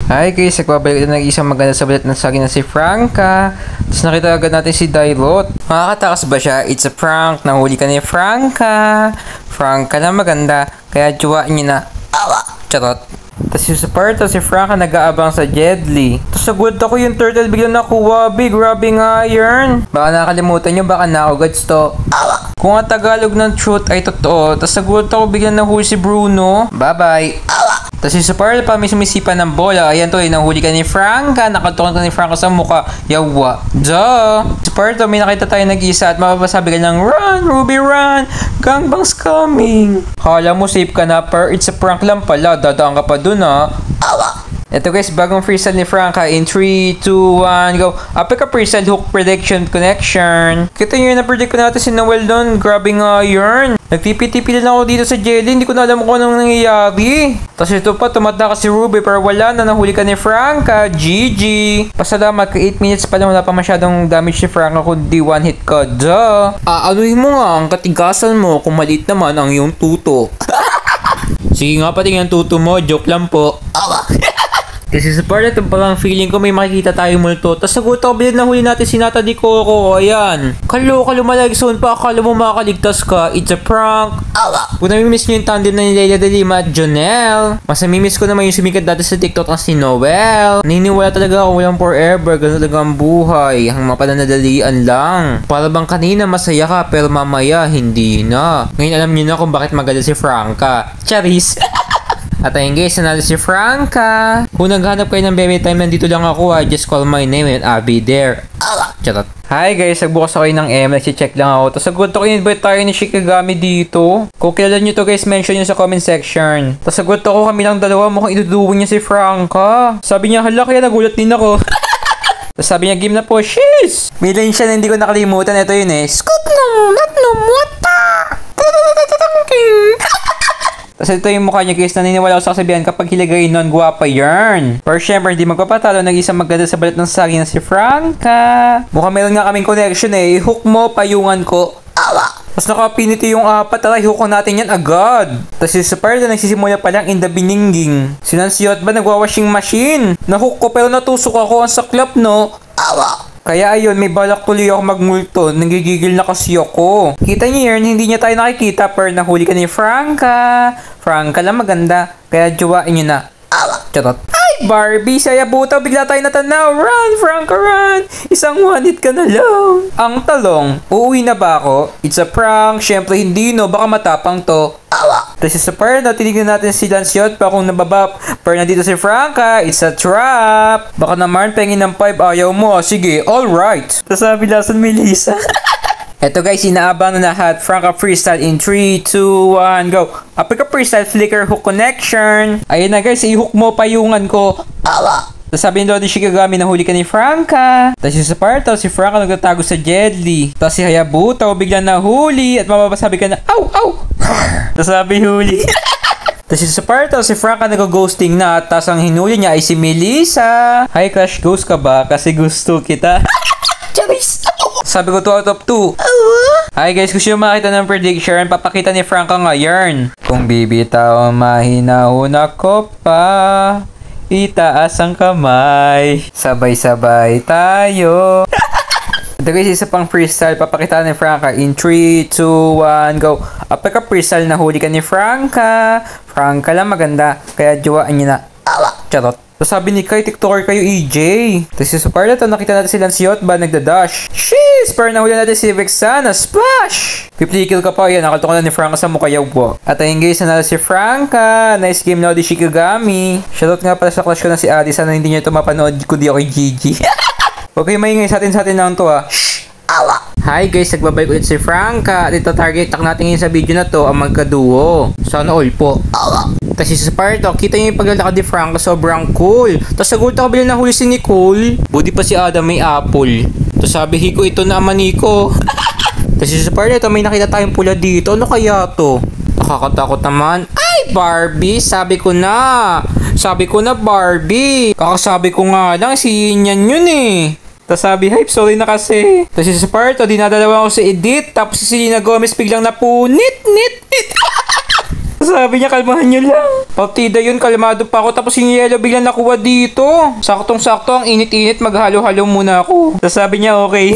Hi guys, nagbabalik na ng isang maganda sa balat ng saging na si Franca. Tapos nakita agad natin si Dailot. Makakatakas ba siya? It's a prank. Nahuli ka ni Franca. Franca na maganda. Kaya juwain niyo na. Awa! Charot. Tapos yung Sparta, si Franca nag-aabang sa Jedli. Tapos sagud ako yung turtle biglang nakuha. Grabe nga iron. Baka nakalimutan nyo, baka naugad to. Awa! Kung ang Tagalog ng truth ay totoo, tapos sagud ako biglang nahuli si Bruno. Bye-bye. Awa! Tapos yung Sparta pa may sumisipa ng bola. Ayan to, nahuli ka ni Franca. Nakatukan ka ni Franca sa mukha. Yawa. Duh! Sparta, may nakita tayo nag-isa at mapapasabi ka ng run, Ruby, run! Gangbangs coming! Kala mo safe ka na, per it's a prank lang pala. Dadaan ka pa dun ha. Awa! Ito guys, bagong freestyle ni Franca in 3, 2, 1, go! Apika freestyle hook prediction connection. Kita nyo yung na-predict ko natin si Noel doon. Grabe nga yun. Nagtipi-tipi lang ako dito sa jelly. Hindi ko na alam kung anong nangyayari. Tapos ito pa, tumata ka si Ruby pero wala na. Nahuli ka ni Franca. GG. Pasalamat ka 8 minutes pa lang. Wala pa masyadong damage si Franca kundi one hit ka. Duh. Anuhin mo nga ang katigasan mo kung maliit naman ang iyong tuto. Sige nga pati ang tuto mo. Joke lang po. Awa. Kasi sa part ito parang feeling ko may makikita tayo multo. Tapos sagot ako bilid na huli natin si Nata Di Coco. Ayan. Kaloka lumalagson pa. Akala mo makakaligtas ka. It's a prank. Awa. Kung namimiss nyo yung tandem na ni Leila de Lima at Jonelle. Mas namimiss ko naman yung sumikat dati sa TikTok ang si Noel. Niniwala talaga ako walang forever. Ganun talaga ang buhay. Ang mapananadalian lang. Para bang kanina masaya ka pero mamaya hindi na. Ngayon alam nyo na kung bakit magalit si Franca. Charis. At ayun guys, nanalo si Franca. Kung naghanap kayo ng baby time, nandito lang ako ha. Just call my name and I'll be there. Charot. Hi guys, nagbukas ako ng M. Nagsi-check lang ako. Tapos sagot ako, invite tayo ni Shikigami dito. Kung kilala nyo to guys, mention nyo sa comment section. Tapos sagot ako, kami lang dalawa. Mukhang iduduwin niya si Franca. Sabi niya, hala kaya nagulat din ako. Tapos sabi niya, game na po. Shiz! May line siya na hindi ko nakalimutan. Ito yun eh. Scoop no, not no, mota! Tapos ito yung mukha niya guys, naniniwala ako sa kasabihan kapag hilagay nun, guwapa yarn. Pero syempre, hindi magpapatalo, nag-isang maganda sa balat ng saging na si Franca. Mukhang meron nga kaming connection eh. I-hook mo, payungan ko. Awa! Tapos nakapinito yung apat, tara, i-hook natin yan agad. Tapos si Sparta nagsisimula pa lang in the biningging. Sinansiot ba nagwa-washing machine? Nahook ko pero natusok ako ang saklap no. Awa! Kaya ayun, may balak tuloy ako magmulto. Nagigigil na kasi ako. Kita niyo yun, hindi niya tayo nakikita pero nahuli ka ni Franca. Franca lang maganda. Kaya juwain niyo na. Awa! Charot. Ay, Barbie! Saya buta, bigla tayo natanaw. Run, Franca, run! Isang one hit ka na lang. Ang talong, uuwi na ba ako? It's a prank. Syempre hindi no, baka matapang to. Awa! Tapos sa part na tinignan natin si Lansiot pa kung nababap. Pero nandito si Franca, it's a trap. Baka naman pengin ng 5 ayaw mo. Sige, alright. Tapos sabi lasan may Lisa. Eto guys, inaabang na lahat. Franca freestyle in 3, 2, 1, go. Apika freestyle flicker hook connection. Ayun na guys, i-hook mo payungan ko. Awa! Tapos sabi ni Lodi Shikigami, nahuli ka ni Franca. Tapos yung Sparta, si Franca nagtatago sa Jedli. Tapos si Hayabuta, biglang nahuli. At mapapasabi ka na, aw, aw! Tapos sabi huli. Tapos si Sparta, si Franca nag-ghosting na. Tapos ang hinuli niya ay si Melissa. Hi Crush, ghost ka ba? Kasi gusto kita. Charis! Sabi ko 2 out of 2. Hi guys, gusto nyo makita ng prediction, papakita ni Franca ngayon. Kung bibitaw, mahinahon ako pa. Itaas ang kamay. Sabay-sabay tayo. Ito guys, isa pang freestyle. Papakita ni Franca in 3, 2, 1, go. Apika freestyle, nahuli ka ni Franca. Franca lang maganda. Kaya juwaan nyo na. Awa! Charot. Tapos sabi ni Kai, TikToker kayo EJ. Tapos yung super na to, nakita natin si Lansiot ba nagdadash. Sheesh! Pero nahuli natin si Vexana. Splash! Piplikil ka pa. Yan, nakatukan na ni Franca sa mukha yaw po. At ayun guys, nanalo si Franca. Nice game na di Shikigami. Shoutout nga pala sa clash ko na si Adi. Sana hindi niyo ito mapanood kundi ako yung GG. Okay, maingay sa atin lang to ha. Shhh! Awa! Hi guys, nagbabalik ulit si Franca. At ito target tak natin ngayon sa video na to ang magkaduo. Sana all po. Awa! Tapos si Sparta, kita niyo yung paglalakad ni Franca, sobrang cool. Tapos sagot ako bilang nahuli si Nicole. Buti pa si Adam may apple. Tapos sabi Hiko, ito na Maniko. Tapos si Sparta, ito may nakita tayong pula dito. Ano kaya to? Nakakatakot naman. Ay, Barbie, sabi ko na. Sabi ko na Barbie. Kakasabi ko nga lang, si Yan yun eh. Tapos sabi, hype, sorry na kasi. Tapos si Sparta, dinadalawa ko si Edith. Tapos si Selena Gomez biglang napunit. Tapos sabi niya, kalmahan niyo lang. Partida yun, kalmado pa ako. Tapos yung yellow biglang nakuha dito. Saktong-sakto, ang init-init, maghalo-halo muna ako. Tapos sabi niya, okay.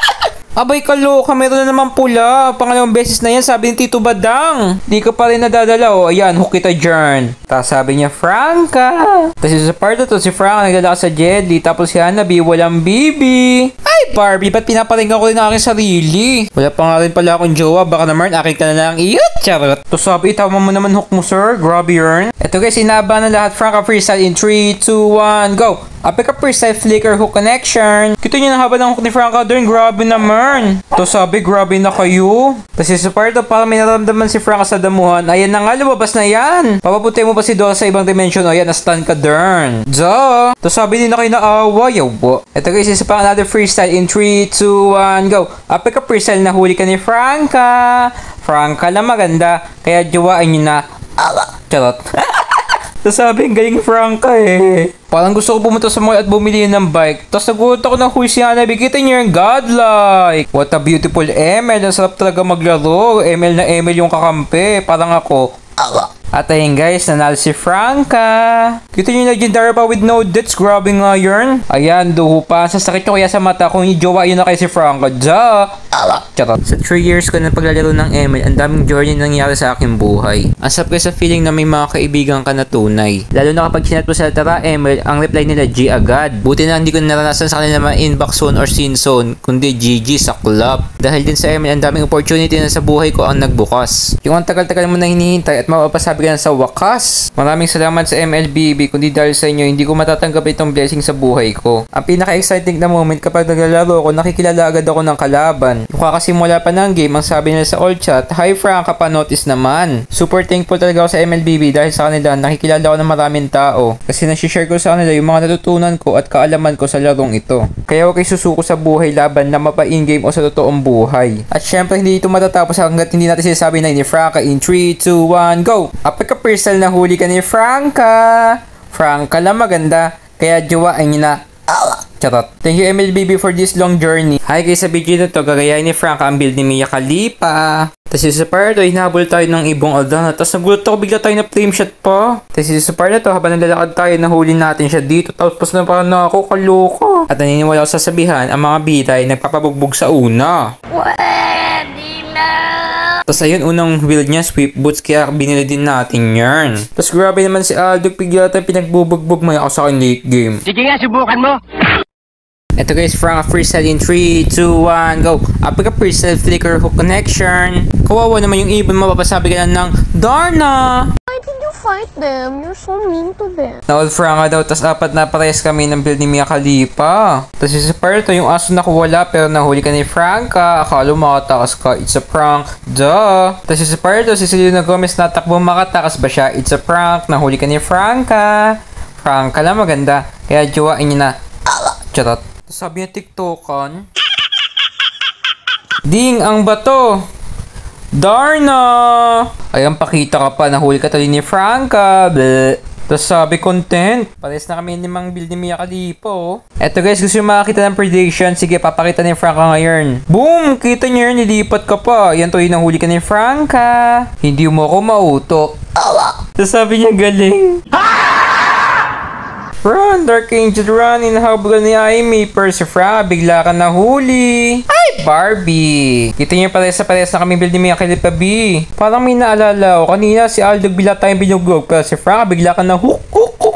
Abay kaloka, meron na naman pula. Pangalawang beses na yan, sabi ni Tito Badang. Di ka pa rin nadadala, oh. Ayan, hook kita dyan. Tapos sabi niya, Franca. Tapos sa part na to, si Franca nagdala sa Jedly. Tapos si Hanabi, walang bibi. Ay, Barbie, ba't pinapalingan ko rin ang aking sarili? Wala pa nga rin pala akong jowa. Baka naman, akin ka na lang. Iyot, charot. Tapos sabi, tama mo naman hook mo, sir. Grabe yarn. Eto guys, inaba na lahat. Franca freestyle in 3, 2, 1, go. Apeka freestyle flicker hook connection. Kita niyo na haba ng hook ni Franca doon. Grabe naman. Tapos sabi, grabe na kayo. Tapos sa part of para may naramdaman si Franca sa damuhan. Ayan na nga, lumabas na yan. Papaputi mo pa si Dora sa ibang dimension. O yan, na-stun ka dern. Duh. Tapos sabi, din na kayo naawa. Yawa. Eto guys, isa pa another freestyle in 3, 2, 1, go. Apeka freestyle na huli ka ni Franca. Franca na maganda. Kaya jawain nyo na. Charot. Tapos sabi, ang galing Franca eh. Parang gusto ko pumunta sa mall at bumili ng bike. Tapos nagulat ako ng huli si Hanabi. Kita niyo yung godlike. What a beautiful ML. Ang sarap talaga maglaro. ML na ML yung kakampi. Parang ako. At ayun guys, nanalo si Franca. Kita nyo yung legendary pa with no deaths. Grabe nga yun. Ayan, duho pa. Sasakit ko kaya sa mata kung i-jowa yun na kay si Franca. Duh! Charot. Sa 3 years ko na paglalaro ng ML, ang daming journey nangyari sa aking buhay. Ang sarap sa feeling na may mga kaibigan ka na tunay. Lalo na kapag sinat mo sa tara ML, ang reply nila G agad. Buti na hindi ko naranasan sa kanila mga inbox zone or scene zone, kundi GG sa club. Dahil din sa ML, ang daming opportunity na sa buhay ko ang nagbukas. Yung ang tagal-tagal mo na hinihintay at mapapasabi ka na sa wakas. Maraming salamat sa MLBB, kundi dahil sa inyo, hindi ko matatanggap itong blessing sa buhay ko. Ang pinaka-exciting na moment kapag naglalaro ako, nakikilala agad ako ng kalaban. Yung kakasimula pa ng game, ang sabi nila sa all chat, "Hi Franca, pa-notice naman." Super thankful talaga ako sa MLBB dahil sa kanila, nakikilala ako ng maraming tao. Kasi nasi-share ko sa kanila yung mga natutunan ko at kaalaman ko sa larong ito. Kaya huwag kayo susuko sa buhay laban na mapa-in-game o sa totoong buhay. At syempre, hindi ito matatapos hanggat hindi natin sinasabi na ni Franca in 3, 2, 1, go! Apeka-personal na huli ka ni Franca. Franca lang maganda, kaya jowain niyo na. Charot. Thank you MLBB for this long journey. Hi guys, sa video na to, gagayahin ni Franca ang build ni Mia Khalifa. Tapos sa part to, hinahabol tayo ng ibong Aldana. Tapos nagulat ako, bigla tayo na flame shot pa. Tapos sa part na to, habang naglalakad tayo, nahuli natin siya dito. Tapos na parang ako, kaloko. At naniniwala ako sa sabihan, ang mga bida ay nagpapabugbog sa una. Tapos ayun, unang build niya, sweep boots, kaya binili din natin yan. Tapos grabe naman si Aldo, bigla tayo pinagbubugbog mo ako sa akin late game. Sige nga, subukan mo! Ito guys, Franca freestyle in 3, 2, 1, go! Apeka freestyle flicker hook connection. Kawawa naman yung ibon, mapapasabi ka lang ng Darna! Why did you fight them? You're so mean to them. Na all Franca daw, tas apat na parehas kami ng build ni Mia Khalifa. Tas isa part to, yung aso na wala pero nahuli ka ni Franca. Akala makatakas ka, it's a prank. Duh! Tas isa part to, si Selena Gomez natakbo makatakas ba siya? It's a prank, nahuli ka ni Franca. Franca lang maganda, kaya jowain niyo na. Charot. Sabi niya TikTokan. Ding ang bato. Darna! Ayan, pakita ka pa. Nahuli ka tali ni Franca. Bleh. Tapos sabi content. Pares na kami ni Mang Build ni Mia Khalifa. Oh. Eto guys, gusto nyo makakita ng prediction. Sige, papakita ni Franca ngayon. Boom! Kita nyo yun, nilipat ka pa. Yan to yung nahuli ka ni Franca. Hindi mo ako mauto. Tapos sabi niya galing. Run, Dark Angel, run! Inahabol ni Amy. Si Franca, bigla ka nahuli. Ay, Barbie! Kita niyo pares na kami build ni Mia Khalifa B. Parang may naalala ko. Kanina si Aldo bigla tayong binugog. Pero si Franca, bigla ka na hook.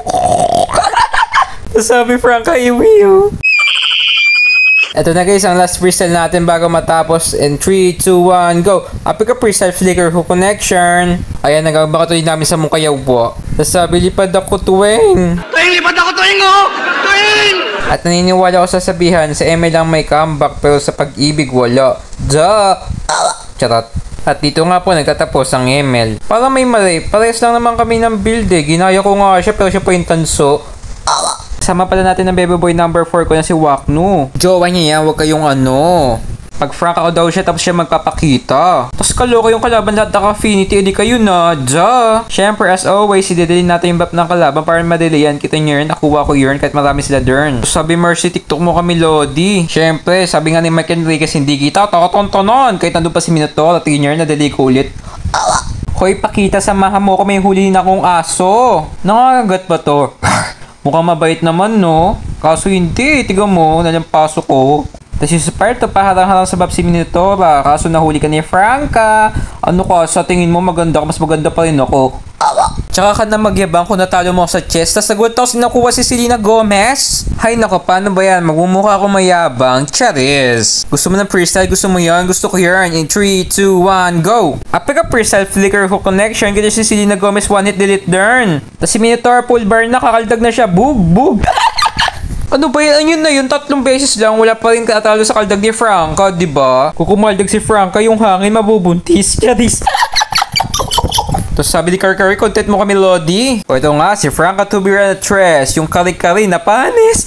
Sabi Franca, iwiw. Ito na guys, ang last freestyle natin bago matapos. In 3, 2, 1, go! Apeka freestyle flicker hook connection. Ayan, nagabaka to din namin sa Mungkayaw po. Tapos sabi, lipad ako tuwing. Lipad ako tuwing, oh! Tuwing! At naniniwala ako sa sabihan, sa ML lang may comeback pero sa pag-ibig wala. Duh! Charot. At dito nga po nagtatapos ang ML. Parang may mali, pares lang naman kami ng build eh. Ginaya ko nga siya pero siya po yung tanso. Sama pala natin ng baby boy number 4 ko na si Waknu. Jowa niya yan, huwag kayong ano. Pag Franca ko daw siya tapos siya magpapakita. Tapos kaloko yung kalaban lahat naka-affinity, edi kayo na. Duh! Siyempre as always, i-delete natin yung buff ng kalaban para madali yan. Kita nyo yun, nakuha ko yun kahit marami sila dern. Tapos sabi Mercy, TikTok mo kami Lodi. Siyempre, sabi nga ni Mike Enriquez, hindi kita, takotontonon. Kahit nandun pa si Minotaur, at yun yun, nadali ko ulit. Hoy, pakita, samahan mo ko, may hulihin akong aso. Nakakagat ba to? Mukhang mabait naman, no? Kaso hindi, tiga mo, nalampaso ko. Tapos yung Sparto, paharang-harang sa Babsi Minotaura. Kaso nahuli ka ni Franca. Ano ka, sa tingin mo maganda ka, mas maganda pa rin ako. Tsaka ka na magyabang kung natalo mo sa chess. Tapos nagwad tapos nakuha si Selena Gomez. Hay nako, paano ba yan? Magmumukha ako mayabang. Charis. Gusto mo ng freestyle? Gusto mo yan? Gusto ko yan. In 3, 2, 1, go! Apik ka freestyle flicker hook connection. Ganyan si Selena Gomez, one hit delete turn. Tapos si Minotaur full bar na, kakaldag na siya. Bug, bug! Ano ba yan? Yun na yun, 3 beses lang. Wala pa rin katalo sa kaldag ni Franca, diba? Kung kumaldag si Franca, yung hangin mabubuntis. Charis. Tapos sabi ni Karkari, content mo kami, Lodi. O ito nga, si Franca Tubira na Tres, yung kari-kari na panis.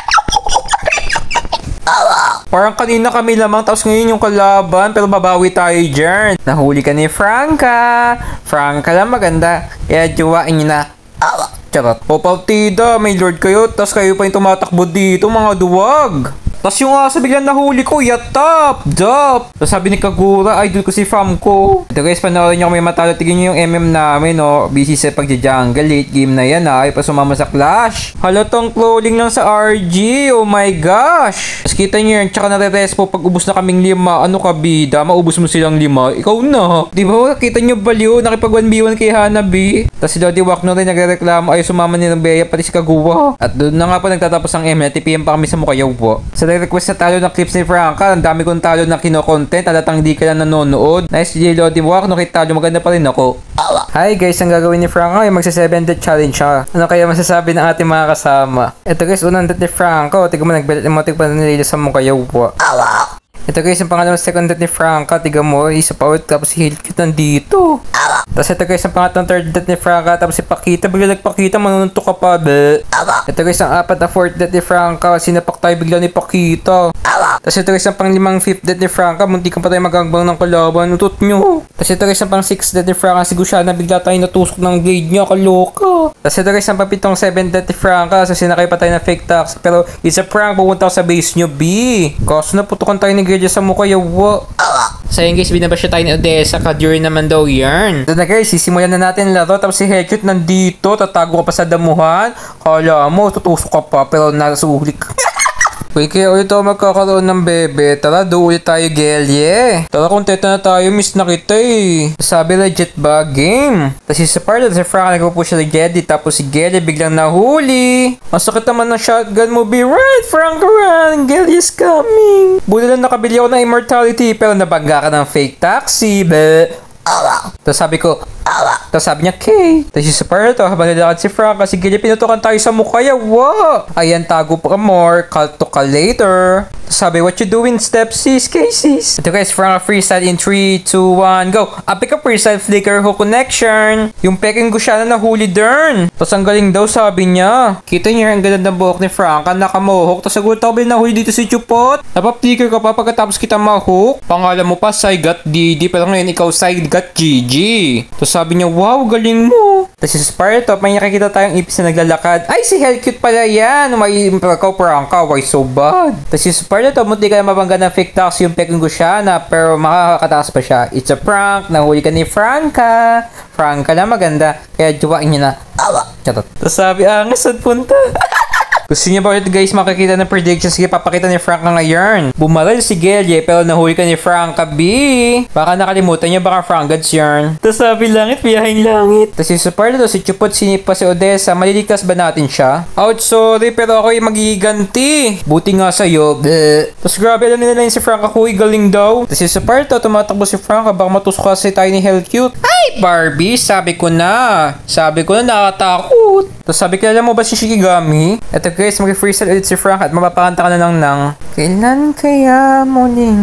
Parang kanina kami lamang, tapos ngayon yung kalaban, pero babawi tayo dyan. Nahuli ka ni Franca. Franca lang maganda, kaya juwain niyo na. Charot. O partida, may lord kayo, tapos kayo pa yung tumatakbo dito, mga duwag. Tapos yung aso biglang nahuli ko, yatap, dap. Tapos sabi ni Kagura, idol ko si fam ko. Ito guys, panoorin nyo kami matalo. Tignan nyo yung MM namin, no. Busy sa pagja-jungle. Late game na yan, ha. Ay pa sumama sa Clash. Halatang clothing lang sa RG. Oh my gosh. Tapos kita nyo yun, tsaka nare-respo pag ubus na kaming 5. Ano ka, bida? Maubos mo silang 5. Ikaw na. Di ba, kita nyo baliw? Nakipag 1v1 kay Hanabi. Tapos si Lodi Wakno rin nagre-reklamo. Ay, sumama ni Bea, pati si Kagura. At doon na nga po nagtatapos ang MM. TPM pa kami sa Mukayaw po. Sa request na talo ng clips ni Franca. Ang dami kong talo na kino-content. Alatang hindi ka lang nanonood. Nice DJ Lodi Wakno. Kita talo, maganda pa rin ako. Hi guys, ang gagawin ni Franca ay magsa-7 death challenge siya. Ano kaya masasabi ng ating mga kasama? Ito guys, unang death ni Franca. Tignan mo, nagbelit emotic pa na nilila sa Mukayaw po. Ito guys, yung pangalawang second death ni Franca. Tignan mo, isa pa out, tapos si Hillkit nandito. Tapos ito guys, ang pangatlong third death ni Franca. Tapos si Pakita, bigla nagpakita, manununtok ka pa, be. Ito guys, ang apat na fourth death ni Franca. Sinapak tayo bigla ni Pakita. Tapos ito guys, ang pang-5 fifth death ni Franca. Munti ka pa tayo magagbang ng kalaban. Utot nyo. Tapos ito guys, ang pang-6 death ni Franca. Si Gushana, bigla tayo natusok ng blade niya. Kaloka. Tapos ito guys, ang pang-7 death ni Franca. So sinakay pa tayo ng fake tax. Pero it's a prank. Pupunta ako sa base nyo, B. Kaso naputukan tayo ni Gerja sa mukha, yawa. Sayang guys, binabasya tayo ni Odessa. Kaduri naman daw yarn. Ito na guys, sisimulan na natin laro. Tapos si Hellcute nandito. Tatago ka pa sa damuhan. Kala mo, tutusok ka pa. Pero nasuhuli ka. Uy, kaya ulit ako magkakaroon ng bebe. Tara, do ulit tayo, Gelye. Tara, kontento na tayo. Miss na kita eh. Sabi, legit ba? Game. Tapos si Sparta, si Frank, nagpo-push siya ni Geddy. Tapos si Gelye biglang nahuli. Ang sakit naman ng shotgun mo. Be right, Frank, run. Gelye is coming. Buti lang nakabili ako ng immortality. Pero nabangga ka ng fake taxi, be. Tapos sabi ko, tapos sabi niya, Kay. Tapos si Sparta, habang nilakad si Frank, kasi ganyan pinutukan tayo sa mukha. Yawa! Ayan, tago pa more. Call to call later. Tapos sabi, what you doing, step sis, cases? Ito guys, Frank, freestyle in 3, 2, 1, go! Apik ka freestyle flicker hook connection. Yung peking Gushana na huli dern. Tapos ang galing daw, sabi niya. Kita niyo, ang ganda ng buhok ni Frank, nakamohok. Tapos sagot ako, nahuli dito si Chupot. Napap-flicker ka pa pagkatapos kita mahook. Pangalan mo pa, Saigat Didi. Pero ngayon, ikaw, Saigat Gigi. Tapos sabi niya, wow, galing mo. Tapos si Sparta, may nakikita tayong ipis na naglalakad. Ay, si Hellcute pala yan. May ikaw, Franca, why so bad? Tapos si Sparta, munti ka na mabangga ng fake tax yung peking Gushana, pero makakataas pa siya. It's a prank. Nahuli ka ni Franca. Franca lang maganda. Kaya juwain niya na. Chatot. Tapos sabi, angas at punta. Gusto niyo ba ulit guys makikita ng predictions? Sige, papakita ni Franca ngayon. Bumaral si Gelye pero nahuli ka ni Franca, B. Baka nakalimutan niyo, baka Frangads yarn. Tapos sabi langit, biyahing langit. Tapos si Super to, si Chupot, sinipa si Odessa. Maliligtas ba natin siya? Out, sorry, pero ako yung magiganti. Buti nga sa'yo. Tapos grabe, alam nila yun si Franca, kuy, galing daw. Tapos si Super to, tumatakbo si Franca, baka matusok kasi tayo ni Hellcute. Ay, Barbie, sabi ko na. Sabi ko na, nakatakot. Tapos sabi, kilala mo ba si Shikigami? Eto guys, mag-freestyle ulit si Frank at mapapakanta ka na lang ng kailan kaya muling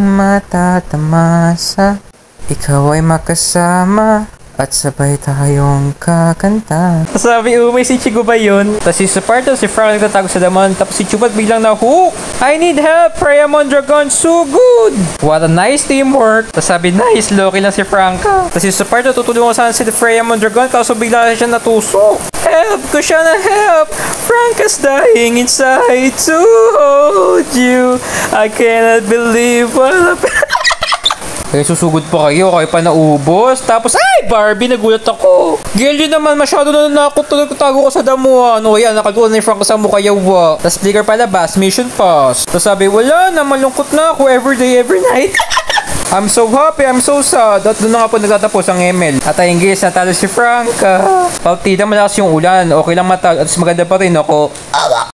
matatamasa? Ikaw ay makasama at sabay tayong kakanta. Sabi, may si Chigo ba yun? Tapos si Sparta, si Frank nagtatago sa daman. Tapos si Chubat biglang na-hook. I need help! Freya Mondragon, so good! What a nice teamwork! Tapos sabi, nice, low lang si Franca. Tapos si Sparta, tutulungan sana si Freya Mondragon. Kaso bigla siya natusok. Help! Ko siya na help! Franca's dying inside to hold you. I cannot believe what Kaya susugod pa kayo, kayo pa naubos. Tapos, ay, Barbie, nagulat ako. Girl, yun naman, masyado na nakatago ko sa damuhan. O yan, nakagulat na yung Frank sa mukha yawa. Tapos, sticker palabas, mission pass. Tapos sabi, wala na, malungkot na ako every day, every night. I'm so happy, I'm so sad. At doon na nga po nagtatapos ang email. At ayun guys, natalo si Frank. Partida, malakas yung ulan. Okay lang matalo. At mas maganda pa rin ako.